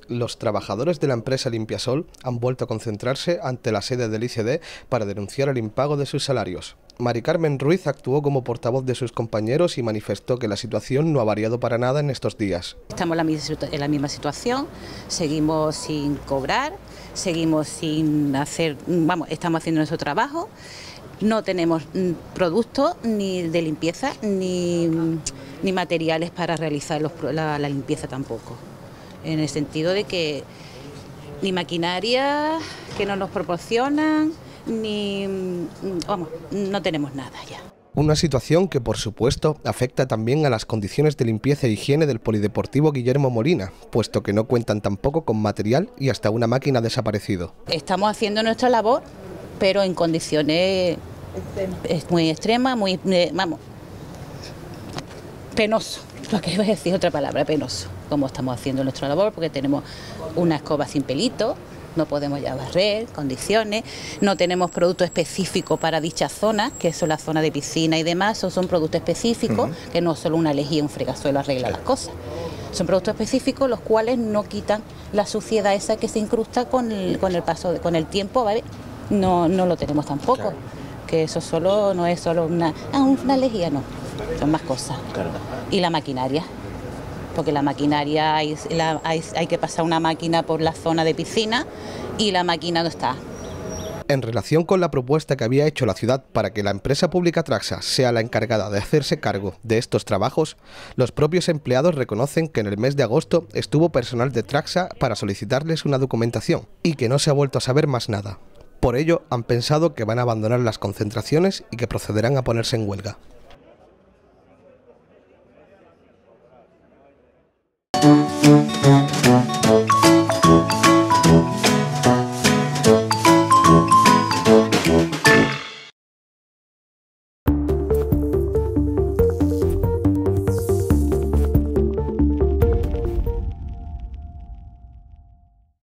Los trabajadores de la empresa Limpiasol han vuelto a concentrarse ante la sede del ICD para denunciar el impago de sus salarios. Mari Carmen Ruiz actuó como portavoz de sus compañeros y manifestó que la situación no ha variado para nada en estos días. Estamos en la misma situación, seguimos sin cobrar, seguimos sin hacer, estamos haciendo nuestro trabajo, no tenemos productos ni de limpieza ni materiales para realizar la limpieza tampoco. En el sentido de que ni maquinaria que no nos proporcionan, no tenemos nada ya. Una situación que, por supuesto, afecta también a las condiciones de limpieza e higiene del Polideportivo Guillermo Molina, puesto que no cuentan tampoco con material y hasta una máquina desaparecido. Estamos haciendo nuestra labor, pero en condiciones muy extremas, penoso. Lo que iba a decir otra palabra, penoso. Como estamos haciendo nuestra labor, porque tenemos una escoba sin pelito, no podemos ya barrer, condiciones, no tenemos productos específicos para dichas zonas, que son las zonas de piscina y demás, son productos específicos, que no solo una lejía, un fregasuelo arregla las cosas. Son productos específicos los cuales no quitan la suciedad esa que se incrusta con el tiempo, ¿vale? No lo tenemos tampoco. Claro. Que eso solo no es solo una lejía, no, son más cosas. Claro. Y la maquinaria, porque la maquinaria hay que pasar una máquina por la zona de piscina y la máquina no está. En relación con la propuesta que había hecho la ciudad para que la empresa pública Traxa sea la encargada de hacerse cargo de estos trabajos, los propios empleados reconocen que en el mes de agosto estuvo personal de Traxa para solicitarles una documentación y que no se ha vuelto a saber más nada. Por ello, han pensado que van a abandonar las concentraciones y que procederán a ponerse en huelga.